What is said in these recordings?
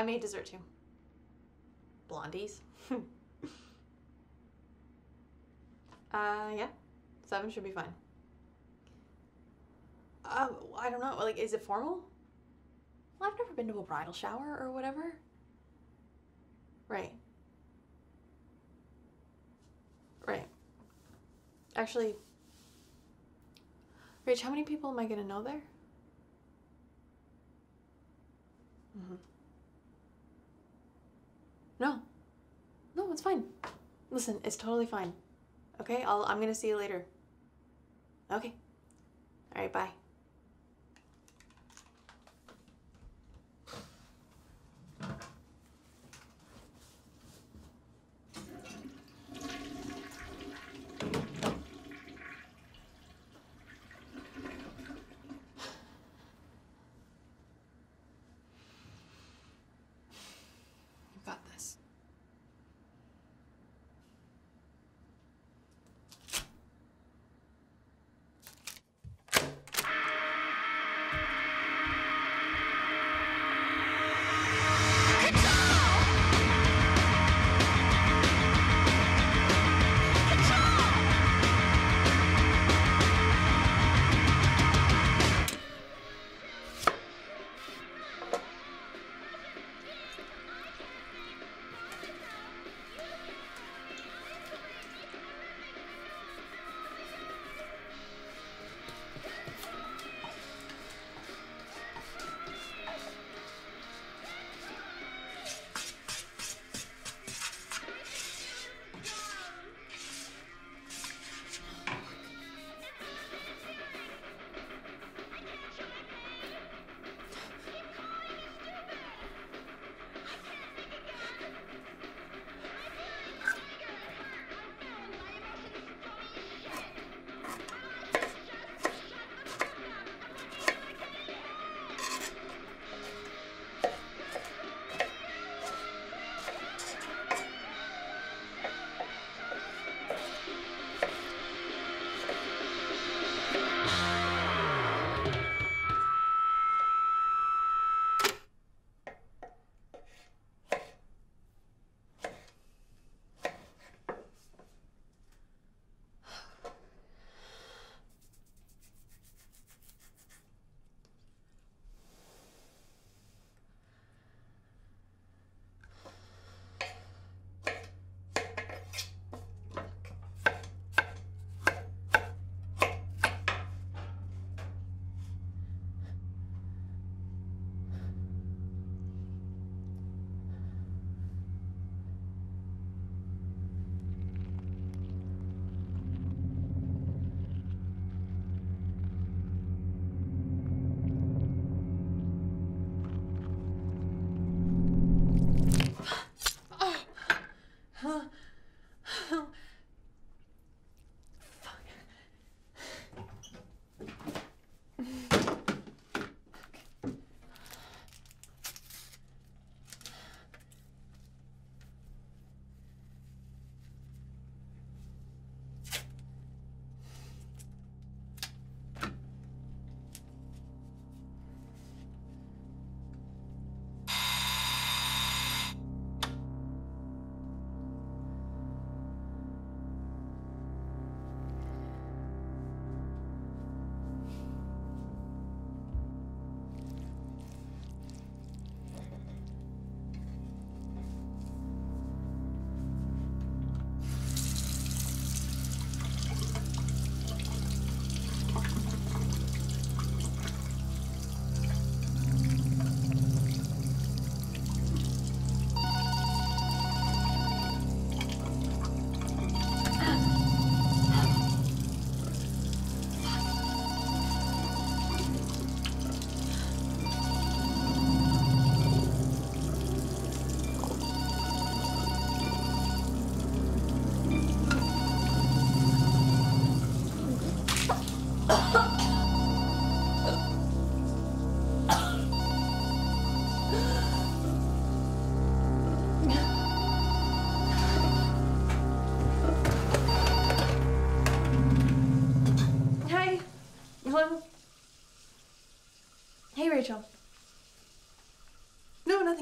made dessert too. Blondies. Yeah. 7 should be fine. I don't know. Like, is it formal? Well, I've never been to a bridal shower or whatever. Right. Right. Actually, Rach, how many people am I gonna know there? No. No, it's fine. Listen, it's totally fine. Okay, I'm gonna see you later. Okay. All right, bye. You got this.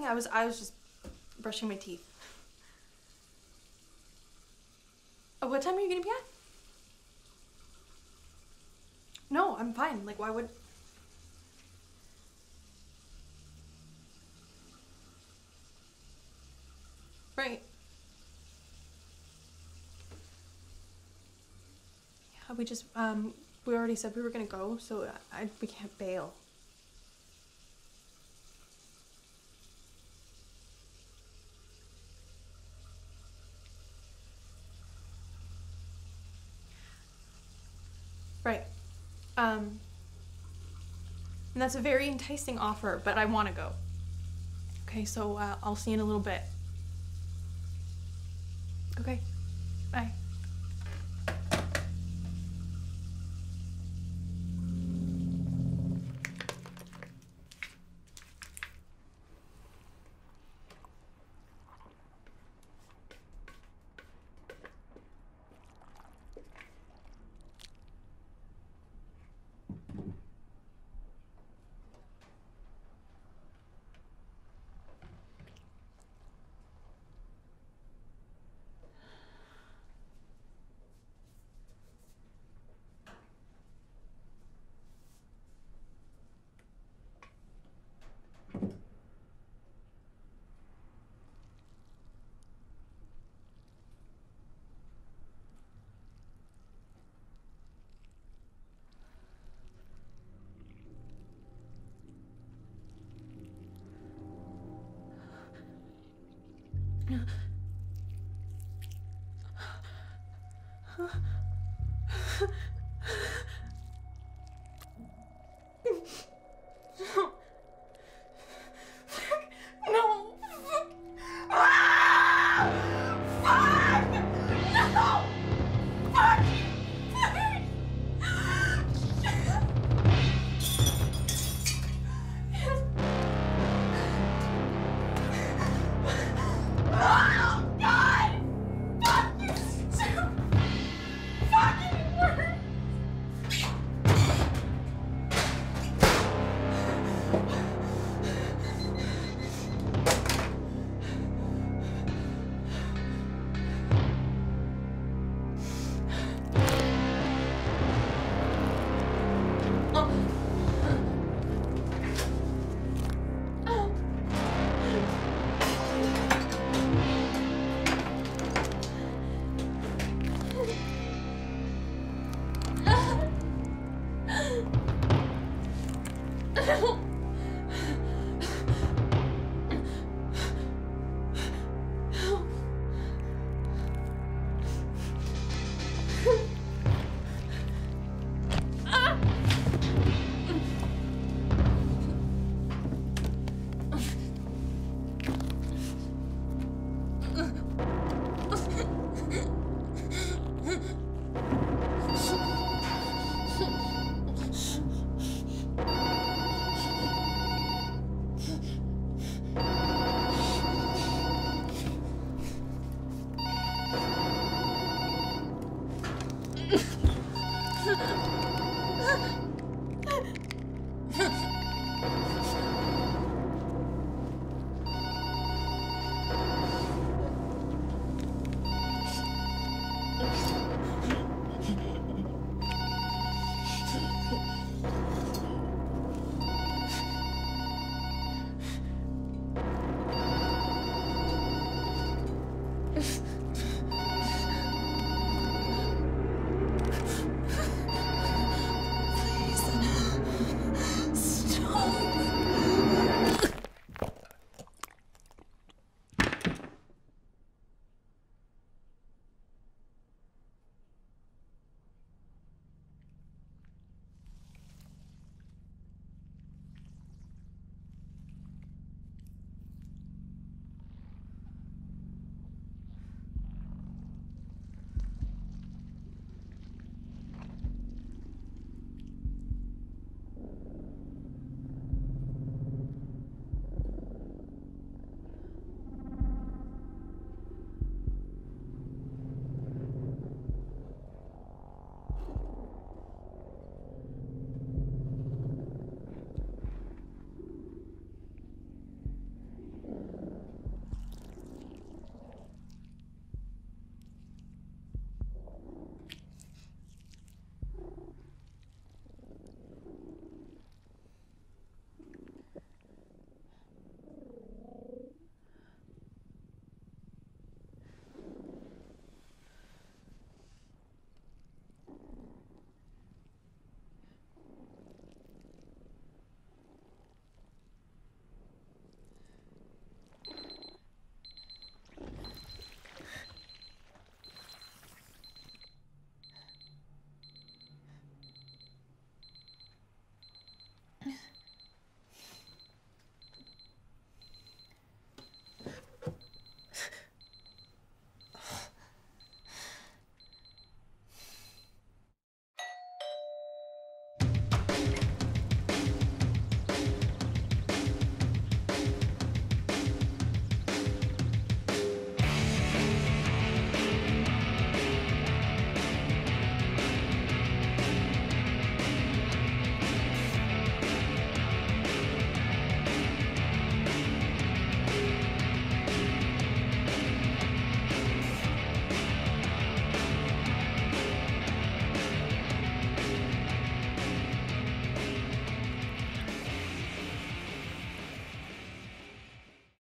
nothing. I was just brushing my teeth. Oh, what time are you gonna be at? No, I'm fine. Like, why would... Right. Yeah, we just, we already said we were gonna go, so we can't bail. Right. And that's a very enticing offer, but I want to go. Okay, so I'll see you in a little bit. Okay, bye. No.